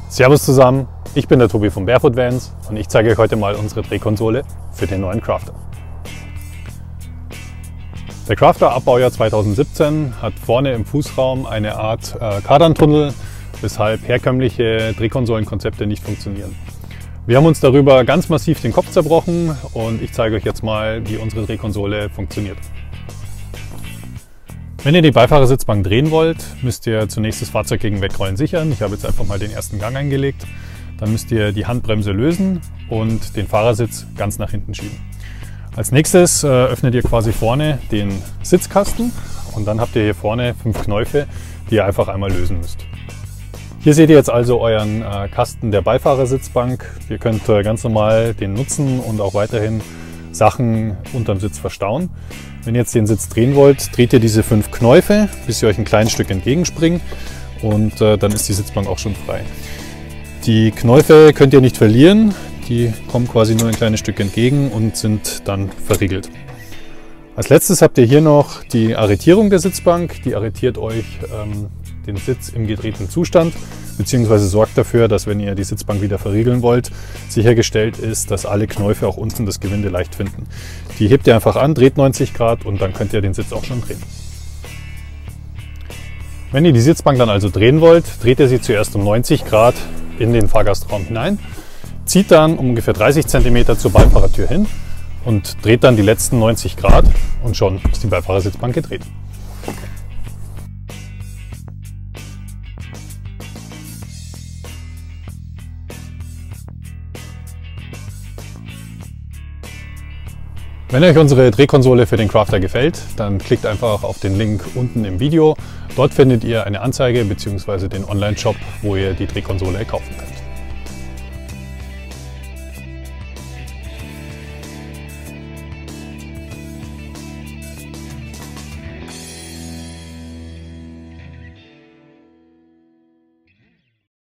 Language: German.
Servus zusammen, ich bin der Tobi von Barefoot Vans und ich zeige euch heute mal unsere Drehkonsole für den neuen Crafter. Der Crafter ab Baujahr 2017 hat vorne im Fußraum eine Art Kardantunnel, weshalb herkömmliche Drehkonsolenkonzepte nicht funktionieren. Wir haben uns darüber ganz massiv den Kopf zerbrochen und ich zeige euch jetzt mal, wie unsere Drehkonsole funktioniert. Wenn ihr die Beifahrersitzbank drehen wollt, müsst ihr zunächst das Fahrzeug gegen Wegrollen sichern. Ich habe jetzt einfach mal den ersten Gang eingelegt. Dann müsst ihr die Handbremse lösen und den Fahrersitz ganz nach hinten schieben. Als nächstes öffnet ihr quasi vorne den Sitzkasten und dann habt ihr hier vorne 5 Knöpfe, die ihr einfach einmal lösen müsst. Hier seht ihr jetzt also euren Kasten der Beifahrersitzbank. Ihr könnt ganz normal den nutzen und auch weiterhin Sachen unterm Sitz verstauen. Wenn ihr jetzt den Sitz drehen wollt, dreht ihr diese 5 Knöpfe, bis sie euch ein kleines Stück entgegenspringen und dann ist die Sitzbank auch schon frei. Die Knöpfe könnt ihr nicht verlieren, die kommen quasi nur ein kleines Stück entgegen und sind dann verriegelt. Als letztes habt ihr hier noch die Arretierung der Sitzbank, die arretiert euch den Sitz im gedrehten Zustand, beziehungsweise sorgt dafür, dass wenn ihr die Sitzbank wieder verriegeln wollt, sichergestellt ist, dass alle Knöpfe auch unten das Gewinde leicht finden. Die hebt ihr einfach an, dreht 90 Grad und dann könnt ihr den Sitz auch schon drehen. Wenn ihr die Sitzbank dann also drehen wollt, dreht ihr sie zuerst um 90 Grad in den Fahrgastraum hinein, zieht dann um ungefähr 30 cm zur Beifahrertür hin und dreht dann die letzten 90 Grad und schon ist die Beifahrersitzbank gedreht. Wenn euch unsere Drehkonsole für den Crafter gefällt, dann klickt einfach auf den Link unten im Video. Dort findet ihr eine Anzeige bzw. den Online-Shop, wo ihr die Drehkonsole kaufen könnt.